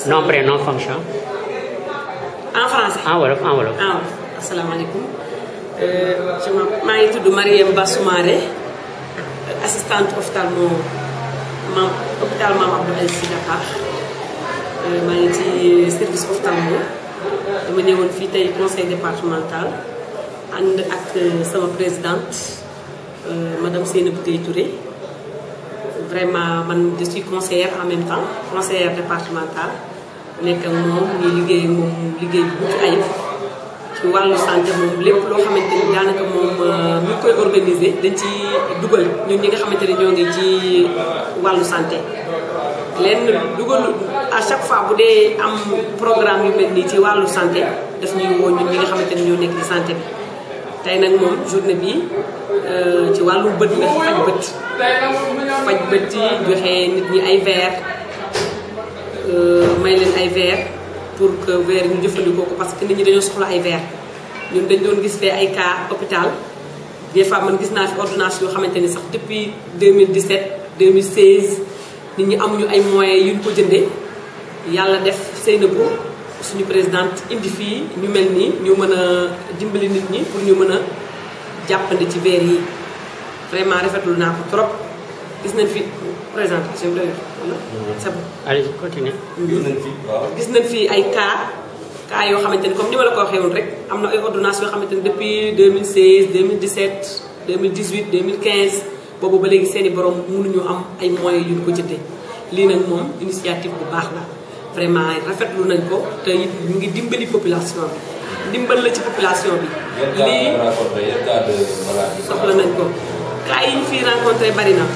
Nom, prénom, fonction. En français. En wolof, en wolof. Ah, asalaamaaleykum. maa ngi tudd Mariam Bassoumare, assistante ophtalmo hôpital Mame Abdou Aziz Sy Dakar. maa ngi ci service ophtalmo. dama ñëwoon fii tey conseil départemental ànd ak sama présidente madame Seynabou Gueye Touré. Vraiment man je suis conseillère en même temps conseillère départementale nekk ak moom ñuy liggéey ak moom liggéey bu mucc ayib ci wàllu santé moom lépp loo xamante ni daanaka moom ñu koy organiser dañ ci dugal ñun ñi nga xamante ne ñoo ngi ci wàllu santé. lenn dugal à chaque fois bu dee am programme yu mel nii ci wàllu santé daf ñuy woo ñun ñi nga xamante ne ñoo nekk ci santé bi. tey nag moom journée bi ci wàllu bët la faj bët yi joxe nit ñi ay verre may leen ay verre pour que verre ñu jëfandikoo ko parce que nit ñi dañoo soxla ay verre ñun dañ doon gis fee ay cas hôpital des fois man gis naa fi ordonnance yoo xamante ni sax depuis 2017 2016 nit ñi amuñu ay moyens yu ñu ko jëndee yàlla def Seynabou suñu présidente indi fii ñu mel nii ñu mën a dimbali nit ñi pour ñu mën a jàppandi ci verre yi vraiment rafetlu naa ko trop gis nañ fi présentation bi c'est bon. Allez, continue. gis nañ fi ay cas yoo xamante ni comme ni ma la ko waxee woon rek am na ay ordonnances yoo xamante ni depuis 2016 2017 2018 2015 boobu ba léegi seen i borom mënuñu am ay moyens yu ñu ko jëndee lii nag moom initiative bu baax la. vraiment rafetlu nañ ko te it ñu ngi dimbali population bi dimbal la ci population bi. lii soxla nañ ko. cas yi ñu fi rencontré bari na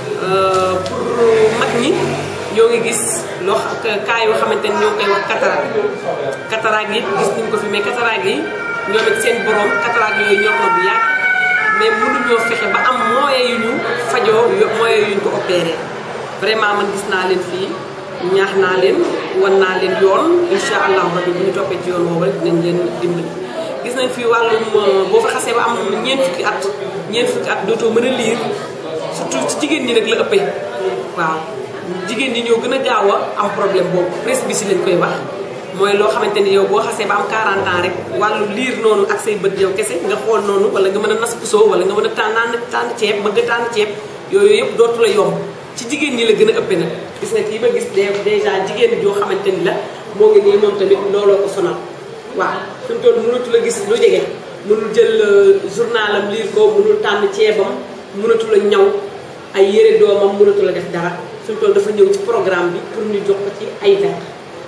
pour mag ñi ñoo ngi gis loo cas yoo xamante ni ñoo koy wax cataracte yi gis nañ ko fi mais cataracte yi ñoom it seen borom cataracte yooyu ñor na bu yàgg mais mënuñoo fexe ba am moyens yu ñu fajoo moyens yu ñu ko opéré vraiment man gis naa leen fii. ñaax naa leen wan naa leen yoon incha allahu rabi bu ñu toppee ci yoon woowu rek dinañ leen dimbali. gis nañ fi wàllum boo fa xasee ba am ñeent fukki at dootoo mën a liir surtout ci jigéen ñi nag la ëppee waaw jigéen ñi ñoo gën a gaaw a am problème boobu presbytie lañ koy wax mooy loo xamante ni yow boo xasee ba am 40 ans rek wàllu liir noonu ak say bët yow kese nga xool noonu wala nga mën a nas puso wala nga mën a tànn ceeb bëgg a tànn ceeb yooyu yëpp dootu la yomb. ci jigéen ñi la gën a ëppee nag gis nga kii ba gis déjà jigéen joo xamante ni la moo ngi nii moom tamit looloo ko sonal waaw fi mu toll mënatu la gis lu jege mënul jël journalam liir ko mënul tànn ceebam mënatu la ñaw ay yére doomam mënatu la def dara fi mu toll dafa ñëw ci programme bi pour ñu jox ko ci ay verre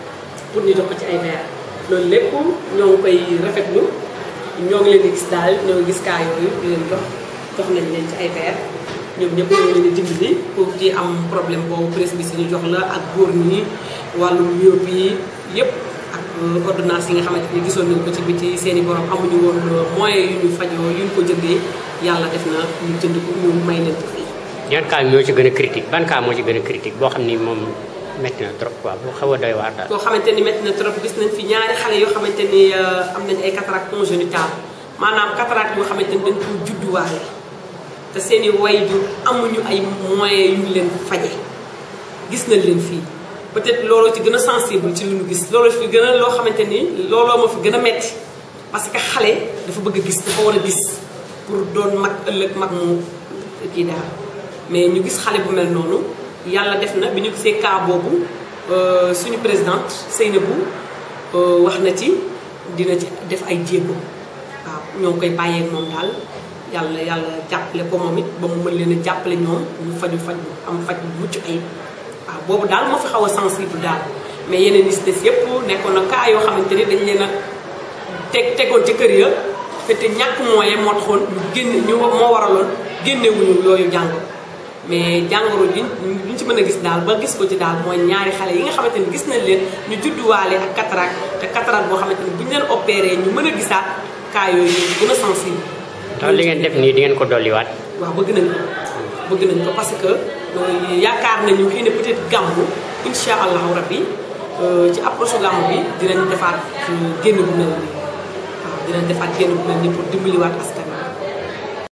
loolu lépp ñoo ngi koy rafetlu ñoo ngi leen di gis daal ñoo ngi gis kaa yooyu di leen jox nañ leen ci ay verre ñoom ñëpp ñoo leen di dimbali pour di am problème boobu presbytie ñu jox la ak góor ñi wàllu myopie yi yëpp ak ordonnance yi nga xamante ni gisoon nañu ko ci biti seen i borom amuñu woon moyens yu ñu fajoo yu ñu ko jëndee yàlla def na ñu jënd ko ñu may leen ko fii. yan cas ñoo ci gën a critique ban cas moo ci gën a critique boo xam ni moom métti na trop quoi boo xaw a doy waar daal. boo xamante ni métti na trop gis nañ fi ñaari xale yoo xamante ni am nañu ay cataracte congénitale maanaam cataracte yoo xamante ni dañ ko judduwaale. te seen i waajur amuñu ay moyens yu ñu leen faje gis nañ leen fii peut-être looloo ci gën a sensible ci lu ñu gis looloo fi gën a loo xamante ni looloo ma fi gën a metti parce que xale dafa bëgg a gis dafa war a gis pour doon mag ëllëg mag mu kii daal mais ñu gis xale bu mel noonu yàlla def na bi ñu gisee cas boobu suñu présidente Seynabou wax na ci dina ci def ay jéego waaw ñoo ngi koy bàyyeeg moom daal yàlla jàppale ko moom it ba mu mën leen a jàppale ñoom ñu faj bu mucc ayib waaw boobu daal moo fi xaw a sensible daal mais yeneen yi si des yëpp nekkoon na cas yoo xamante ni dañ leen a tegoon ci kër ya te ñàkk moyen moo taxoon moo waraloon génnewuñu yooyu jàngoro mais jàngoro ji ñu ci mën a gis daal ba gis ko ci daal mooy ñaari xale yi nga xamante ni gis nañ leen ñu judduwaale ak cataracte te cataracte boo xamante ni bu ñu leen opéré ñu mën a gisaat cas yooyu gën a sensible. ndax li ngeen def nii di ngeen ko dolliwaat. waaw bëgg nañ ko parce que yaakaar nañu xëy na peut-être gàmmu incha allahu rabbi ci approche gàmmu bi dinañ defaat génn bu mel nii waaw dinañ defaat génn bu mel nii pour dimbaliwaat askan